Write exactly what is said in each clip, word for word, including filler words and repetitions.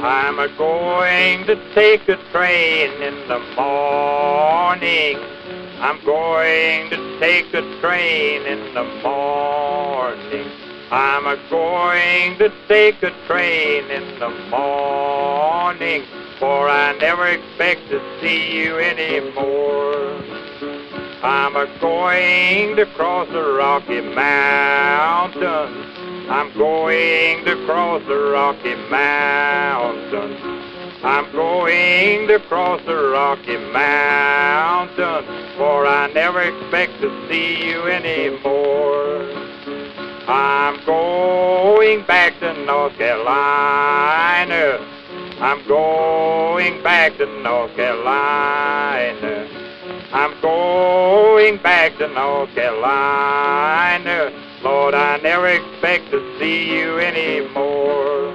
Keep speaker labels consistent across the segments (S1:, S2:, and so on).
S1: I'm a going to take a train in the morning. I'm going to take a train in the morning. I'm a going to take a train in the morning, for I never expect to see you anymore. I'm a going to cross the Rocky Mountains. I'm going to cross the Rocky Mountains. I'm going to cross the Rocky Mountains, for I never expect to see you anymore. I'm going back to North Carolina. I'm going back to North Carolina. I'm going back to North Carolina. Lord, I never expect to see you anymore.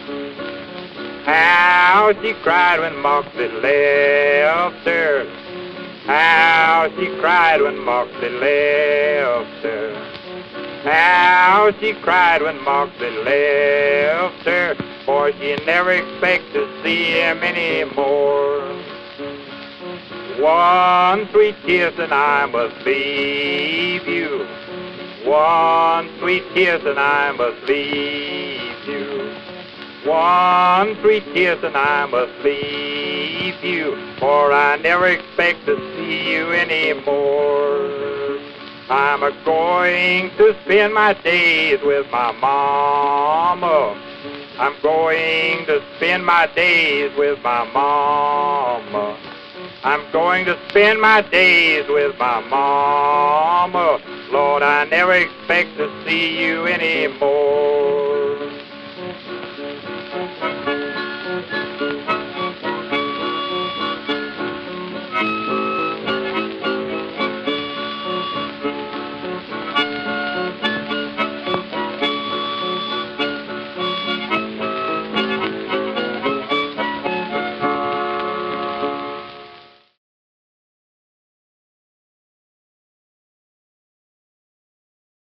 S1: How she cried when Moxie left her. How she cried when Moxie left her. How she cried when Moxie left her, for she never expects to see him anymore. One sweet kiss and I must leave you. One sweet kiss and I must leave you. One sweet kiss and I must leave you, for I never expect to see you anymore. I'm a-going to spend my days with my mama. I'm going to spend my days with my mama. I'm going to spend my days with my mama. Lord, I never expect to see you anymore.